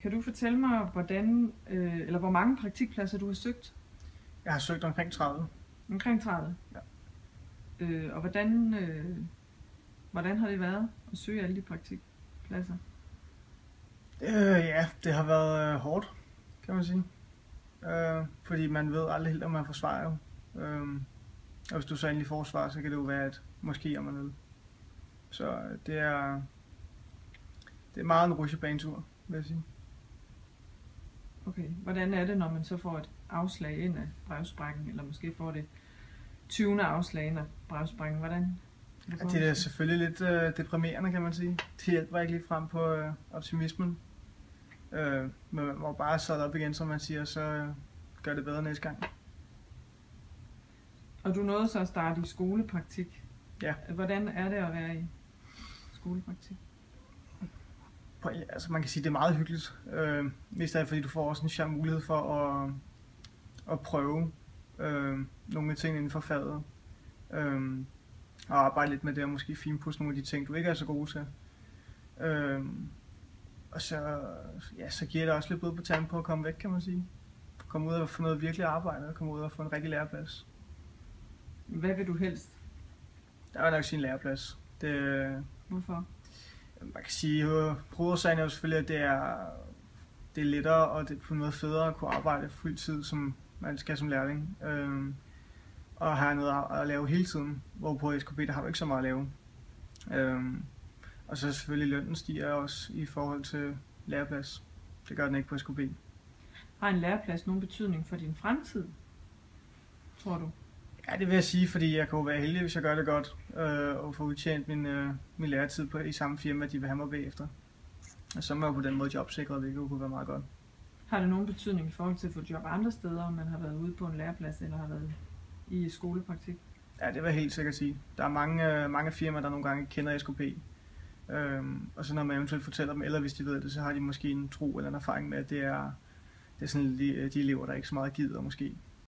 Kan du fortælle mig, hvordan, eller hvor mange praktikpladser du har søgt? Jeg har søgt omkring 30. Omkring 30? Ja. Og hvordan har det været at søge alle de praktikpladser? Ja, det har været hårdt, kan man sige. Fordi man ved aldrig helt, om man får svar jo. Og hvis du så endelig får svar, så kan det jo være et måske, om man vil. Så det er meget en rutsjebanetur, vil jeg sige. Okay, hvordan er det, når man så får et afslag ind af brevsprækken, eller måske får det 20. afslag ind af brevsprækken? Hvordan? Ja, det er selvfølgelig lidt deprimerende, kan man sige. Det hjælper ikke lige frem på optimismen. Men man må bare sætte op igen, som man siger, så gør det bedre næste gang. Og du nåede så at starte i skolepraktik. Ja. Hvordan er det at være i skolepraktik? Altså man kan sige, at det er meget hyggeligt. Mest af det, fordi du får også en sjov mulighed for at prøve nogle af tingene inden for faget. Og arbejde lidt med det, og måske finpudse nogle af de ting, du ikke er så god til. Og så giver det også lidt blod på tanden på at komme væk, kan man sige. Komme ud og få noget virkelig arbejde, og komme ud og få en rigtig læreplads. Hvad vil du helst? Der vil nok sige en læreplads. Hvorfor? Man kan sige, at hovedsagen er jo selvfølgelig, at det er lettere og det er på en måde federe at kunne arbejde fuld tid, som man skal som lærling. Og have noget at lave hele tiden, hvor på SKB der har du ikke så meget at lave. Og så selvfølgelig lønnen stiger også i forhold til læreplads. Det gør den ikke på SKB. Har en læreplads nogen betydning for din fremtid, tror du? Ja, det vil jeg sige, fordi jeg kan jo være heldig, hvis jeg gør det godt, og få udtjent min læretid i samme firma, de vil have mig bagefter. Og så er man jo på den måde jobsikret, hvilket kunne være meget godt. Har det nogen betydning i forhold til at få job andre steder, om man har været ude på en læreplads eller har været i skolepraktik? Ja, det vil jeg helt sikkert sige. Der er mange firmaer, der nogle gange kender SKP. Og så når man eventuelt fortæller dem, eller hvis de ved det, så har de måske en tro eller en erfaring med, at det er sådan de elever, der ikke så meget gider måske.